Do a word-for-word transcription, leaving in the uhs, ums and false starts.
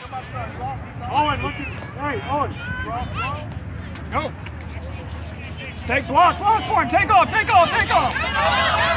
Owen, look at, hey, Owen. Go. Take block, block for him. Take off, take off, take off.